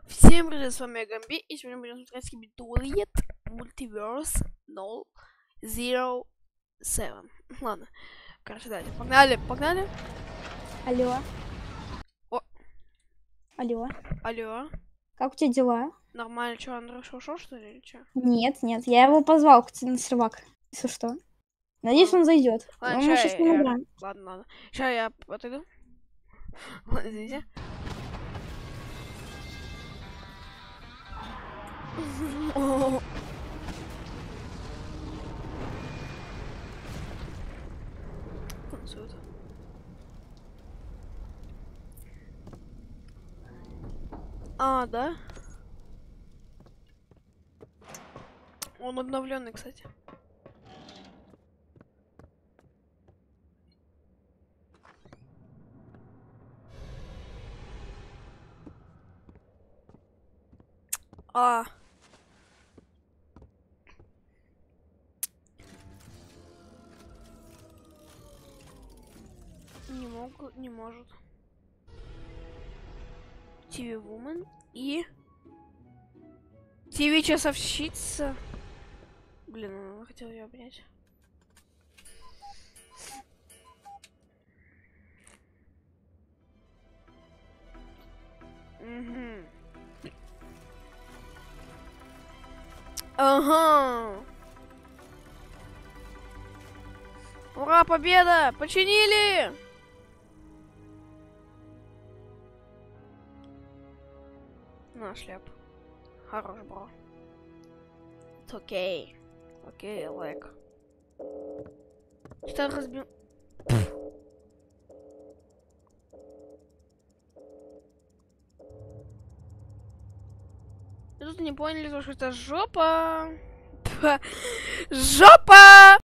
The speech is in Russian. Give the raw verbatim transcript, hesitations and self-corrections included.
Всем привет, с вами Гамби, и сегодня будем смотреть Скибидует Multiverse ноль ноль семь. Ладно, короче, давайте, погнали, погнали. Алло. О. Алло. Алло. Как у тебя дела? Нормально, что, Андрюша ушел, что ли, или что? Нет, нет, я его позвал к тебе на сервак, если что. Надеюсь, он зайдет. Ладно, Мы ща сейчас я, не я... играем. Ладно, ладно. Сейчас я отойду. Ладно, извините. Танцует. А, да? Он обновленный, кстати. А. Не могу, не может. ти ви Woman и ти ви часовщица. Блин, он хотел ее обнять. Угу. Ага. Ура, победа! Починили! На, шляп. Хорош, бро. It's окей. Окей, лайк. Что разбил? Тут не поняли, что это жопа. Жопа!